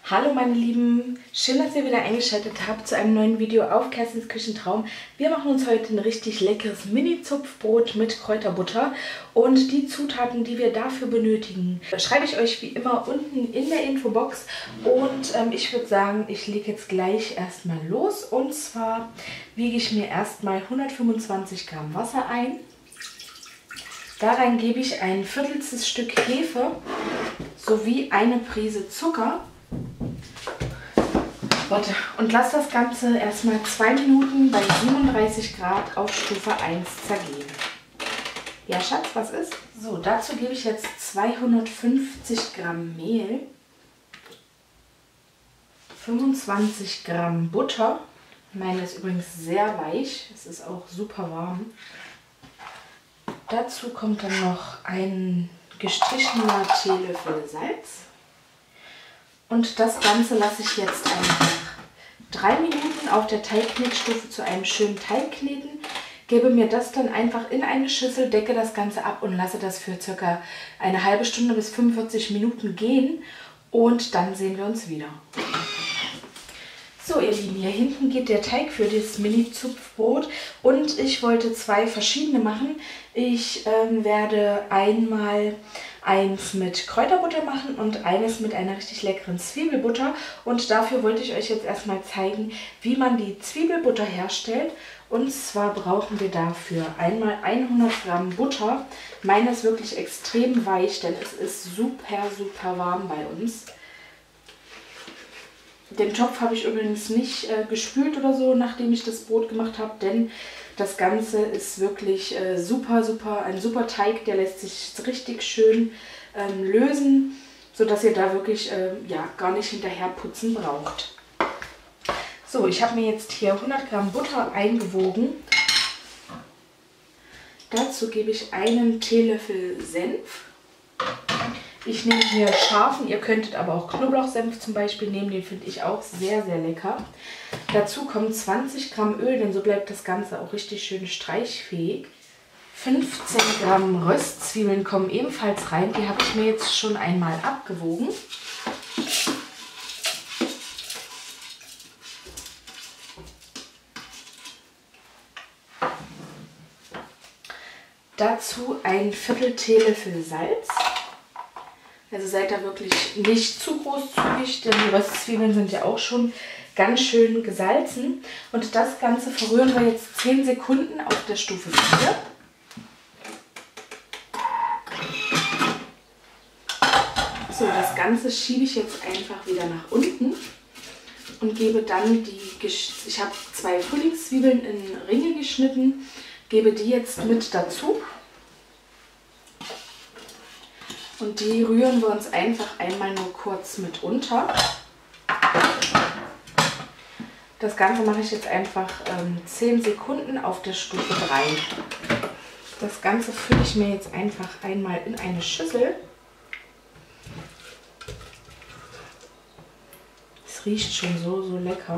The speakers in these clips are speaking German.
Hallo meine Lieben, schön, dass ihr wieder eingeschaltet habt zu einem neuen Video auf Kerstins Küchentraum. Wir machen uns heute ein richtig leckeres Mini-Zupfbrot mit Kräuterbutter und die Zutaten, die wir dafür benötigen, schreibe ich euch wie immer unten in der Infobox. Und ich würde sagen, ich lege jetzt gleich erstmal los. Und zwar wiege ich mir erstmal 125 Gramm Wasser ein. Da rein gebe ich ein viertelstes Stück Hefe sowie eine Prise Zucker. Und lasse das Ganze erstmal 2 Minuten bei 37 Grad auf Stufe 1 zergehen. Ja, Schatz, was ist? So, dazu gebe ich jetzt 250 Gramm Mehl, 25 Gramm Butter. Meine ist übrigens sehr weich, es ist auch super warm. Dazu kommt dann noch ein gestrichener Teelöffel Salz. Und das Ganze lasse ich jetzt einfach 3 Minuten auf der Teigknetstufe zu einem schönen Teig kneten. Gebe mir das dann einfach in eine Schüssel, decke das Ganze ab und lasse das für circa eine halbe Stunde bis 45 Minuten gehen. Und dann sehen wir uns wieder. So ihr Lieben, hier hinten geht der Teig für das Mini-Zupfbrot und ich wollte 2 verschiedene machen. Ich werde einmal eins mit Kräuterbutter machen und eines mit einer richtig leckeren Zwiebelbutter. Und dafür wollte ich euch jetzt erstmal zeigen, wie man die Zwiebelbutter herstellt. Und zwar brauchen wir dafür einmal 100 Gramm Butter. Meine ist wirklich extrem weich, denn es ist super, super warm bei uns. Den Topf habe ich übrigens nicht gespült oder so, nachdem ich das Brot gemacht habe, denn das Ganze ist wirklich ein super Teig, der lässt sich richtig schön lösen, sodass ihr da wirklich gar nicht hinterher putzen braucht. So, ich habe mir jetzt hier 100 Gramm Butter eingewogen. Dazu gebe ich einen Teelöffel Senf. Ich nehme hier scharfen, ihr könntet aber auch Knoblauchsenf zum Beispiel nehmen, den finde ich auch sehr, sehr lecker. Dazu kommen 20 Gramm Öl, denn so bleibt das Ganze auch richtig schön streichfähig. 15 Gramm Röstzwiebeln kommen ebenfalls rein, die habe ich mir jetzt schon einmal abgewogen. Dazu ein Viertel Teelöffel Salz. Also seid da wirklich nicht zu großzügig, denn die Röstzwiebeln sind ja auch schon ganz schön gesalzen. Und das Ganze verrühren wir jetzt 10 Sekunden auf der Stufe 4. So, das Ganze schiebe ich jetzt einfach wieder nach unten und gebe dann ich habe 2 Frühlingszwiebeln in Ringe geschnitten, gebe die jetzt mit dazu. Und die rühren wir uns einfach einmal nur kurz mit unter. Das Ganze mache ich jetzt einfach 10 Sekunden auf der Stufe 3. Das Ganze fülle ich mir jetzt einfach einmal in eine Schüssel. Es riecht schon so lecker.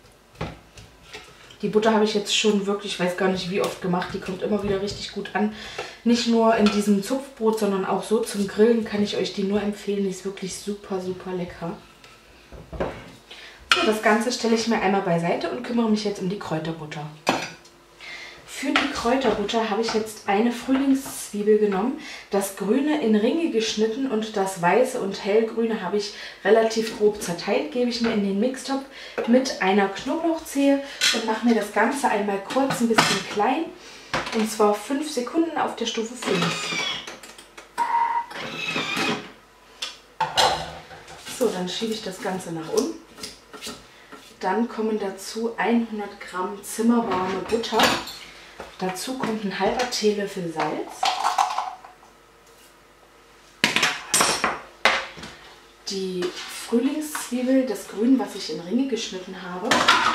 Die Butter habe ich jetzt schon wirklich, ich weiß gar nicht wie oft gemacht, die kommt immer wieder richtig gut an. Nicht nur in diesem Zupfbrot, sondern auch so zum Grillen kann ich euch die nur empfehlen. Die ist wirklich super lecker. So, das Ganze stelle ich mir einmal beiseite und kümmere mich jetzt um die Kräuterbutter. Für die Kräuterbutter habe ich jetzt eine Frühlingszwiebel genommen, das Grüne in Ringe geschnitten und das Weiße und Hellgrüne habe ich relativ grob zerteilt. Gebe ich mir in den Mixtopf mit einer Knoblauchzehe und mache mir das Ganze einmal kurz ein bisschen klein. Und zwar 5 Sekunden auf der Stufe 5. So, dann schiebe ich das Ganze nach unten. Dann kommen dazu 100 Gramm zimmerwarme Butter. Dazu kommt ein halber Teelöffel Salz. Die Frühlingszwiebel, das Grün, was ich in Ringe geschnitten habe.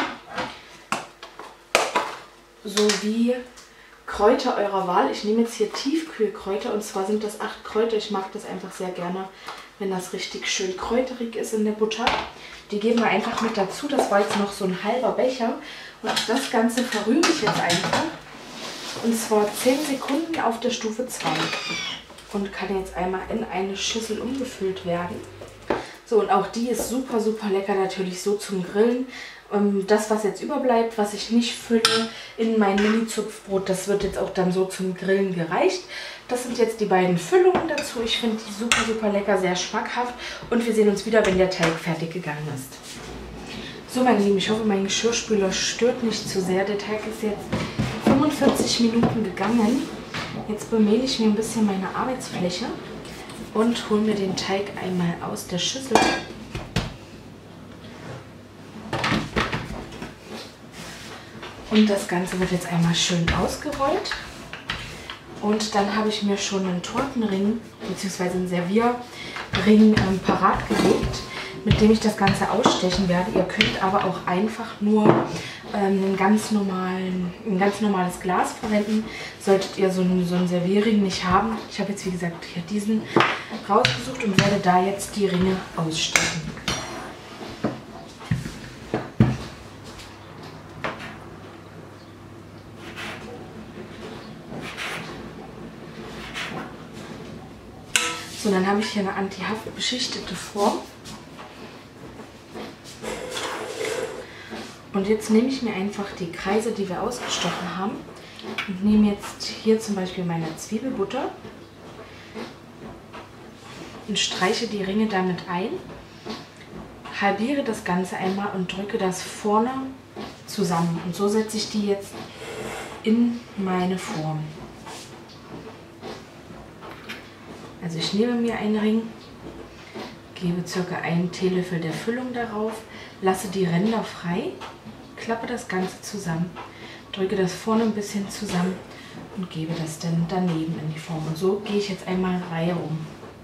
Sowie Kräuter eurer Wahl. Ich nehme jetzt hier Tiefkühlkräuter und zwar sind das 8 Kräuter. Ich mag das einfach sehr gerne, wenn das richtig schön kräuterig ist in der Butter. Die geben wir einfach mit dazu. Das war jetzt noch so ein halber Becher. Und das Ganze verrühre ich jetzt einfach. Und zwar 10 Sekunden auf der Stufe 2. Und kann jetzt einmal in eine Schüssel umgefüllt werden. So, und auch die ist super, super lecker natürlich so zum Grillen. Das, was jetzt überbleibt, was ich nicht fülle in mein Mini-Zupfbrot, das wird jetzt auch dann so zum Grillen gereicht. Das sind jetzt die beiden Füllungen dazu. Ich finde die super, super lecker, sehr schmackhaft. Und wir sehen uns wieder, wenn der Teig fertig gegangen ist. So, meine Lieben, ich hoffe, mein Geschirrspüler stört nicht zu sehr. Der Teig ist jetzt 45 Minuten gegangen. Jetzt bemehle ich mir ein bisschen meine Arbeitsfläche und hole mir den Teig einmal aus der Schüssel. Und das Ganze wird jetzt einmal schön ausgerollt. Und dann habe ich mir schon einen Tortenring bzw. einen Servierring parat gelegt, mit dem ich das Ganze ausstechen werde. Ihr könnt aber auch einfach nur ein ganz normales Glas verwenden. Solltet ihr so einen Servierring nicht haben. Ich habe jetzt wie gesagt hier diesen rausgesucht und werde da jetzt die Ringe ausstechen. So, dann habe ich hier eine anti-haft beschichtete Form. Und jetzt nehme ich mir einfach die Kreise, die wir ausgestochen haben, und nehme jetzt hier zum Beispiel meine Zwiebelbutter und streiche die Ringe damit ein, halbiere das Ganze einmal und drücke das vorne zusammen. Und so setze ich die jetzt in meine Form. Also ich nehme mir einen Ring, gebe ca. 1 Teelöffel der Füllung darauf, lasse die Ränder frei, klappe das Ganze zusammen, drücke das vorne ein bisschen zusammen und gebe das dann daneben in die Form. Und so gehe ich jetzt einmal Reihe um.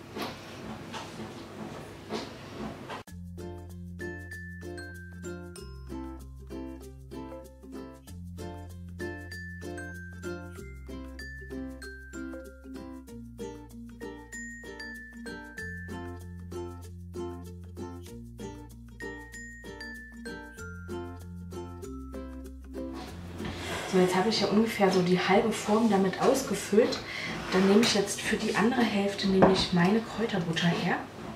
So, jetzt habe ich ja ungefähr so die halbe Form damit ausgefüllt. Dann nehme ich jetzt für die andere Hälfte nämlich meine Kräuterbutter her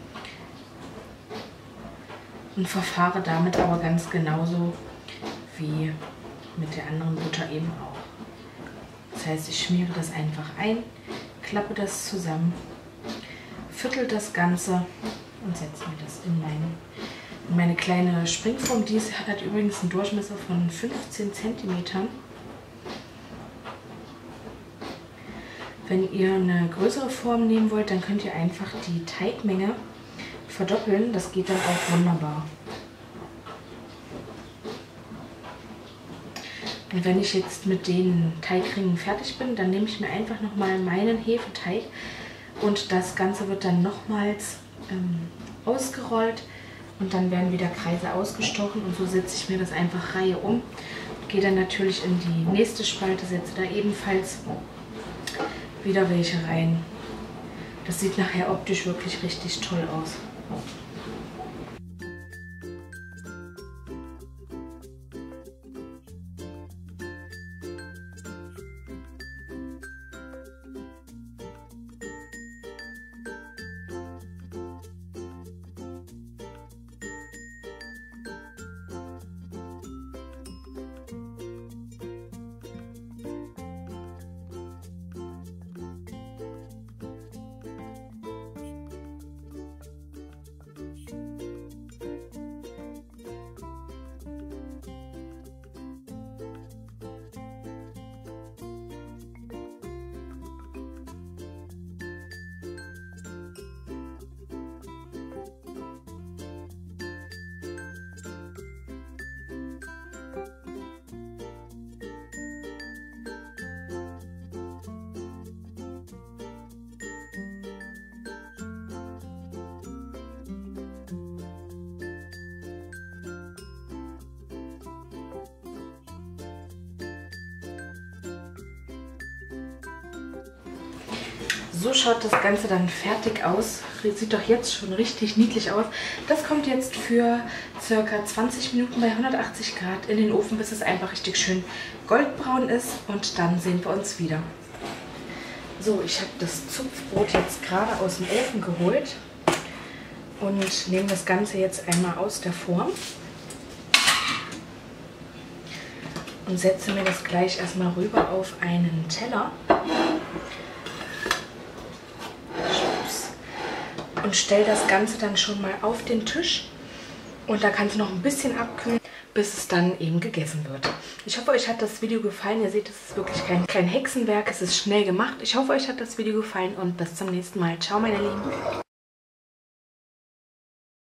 und verfahre damit aber ganz genauso wie mit der anderen Butter eben auch. Das heißt, ich schmiere das einfach ein, klappe das zusammen, viertel das Ganze und setze mir das in meine kleine Springform. Die hat übrigens einen Durchmesser von 15 cm. Wenn ihr eine größere Form nehmen wollt, dann könnt ihr einfach die Teigmenge verdoppeln. Das geht dann auch wunderbar. Und wenn ich jetzt mit den Teigringen fertig bin, dann nehme ich mir einfach nochmal meinen Hefeteig und das Ganze wird dann nochmals ausgerollt und dann werden wieder Kreise ausgestochen und so setze ich mir das einfach Reihe um. Gehe dann natürlich in die nächste Spalte, setze da ebenfalls wieder welche rein. Das sieht nachher optisch wirklich richtig toll aus. So schaut das Ganze dann fertig aus. Sieht doch jetzt schon richtig niedlich aus. Das kommt jetzt für ca. 20 Minuten bei 180 Grad in den Ofen, bis es einfach richtig schön goldbraun ist. Und dann sehen wir uns wieder. So, ich habe das Zupfbrot jetzt gerade aus dem Ofen geholt. und nehme das Ganze jetzt einmal aus der Form und setze mir das gleich erstmal rüber auf einen Teller und stelle das Ganze dann schon mal auf den Tisch und da kann es noch ein bisschen abkühlen, bis es dann eben gegessen wird. Ich hoffe, euch hat das Video gefallen. Ihr seht, es ist wirklich kein Hexenwerk, es ist schnell gemacht. Ich hoffe, euch hat das Video gefallen und bis zum nächsten Mal. Ciao, meine Lieben.